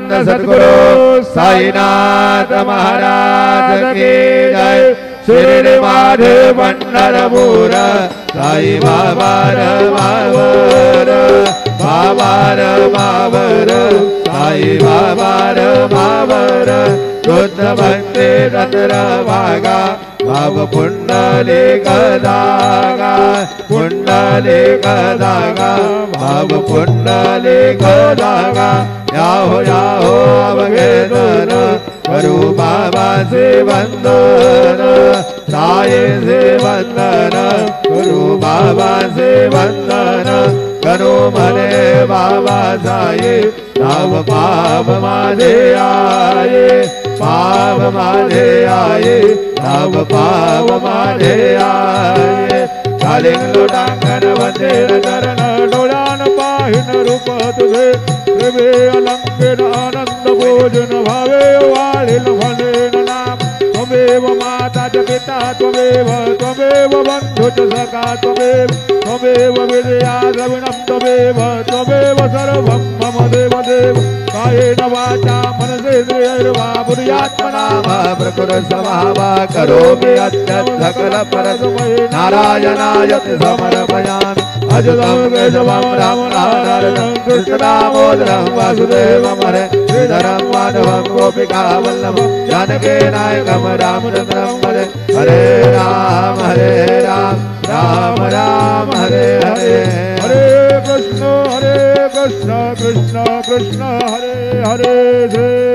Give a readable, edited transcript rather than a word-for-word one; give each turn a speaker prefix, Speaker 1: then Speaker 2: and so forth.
Speaker 1: परमानंद सद्गुरु साईनाथ महाराज की जय। श्री माधव पंढरपूर साई बाबा रमावर बाबा रमावर साई बाबा रमावर शुद्ध भक्ति चंद्र भागा भाव पुंडली गदागा पुंडली गदागा भाव पुंडली गदागा याहो अवगेदन करू बाबा से वंदन साई से वंदन करू बाबा से वंदन करो मने बाबा साई तब पाप माझे आये पाप माझे आये तब पाप माझे आये कालिंग लोटांगन वंदेर चरण डोळ्यान पाहिन रूप तुझे प्रेमे अलंकेन आनंद भोजन भावे वाळील फलेन नाम त्वमेव माता च पिता त्वमेव बंधु च सखा त्वमेव विद्या द्रविणं त्वमेव सर्वं मम देव कायेन वाचा मनसेन्द्रियैर्वा बुद्ध्यात्मना वा प्रकृति स्वभावा करोमि अत्यंत सकल परस्मै नारायणायति समर्पयामि अच्युतं केशवं रामनारायणं कृष्णदामोदरं वासुदेवं हरे श्रीधरं माधवं गोपिकावल्लभं जानकी नायकं रामचन्द्रं हरे हरे राम राम राम हरे हरे हरे कृष्ण कृष्ण कृष्ण हरे हरे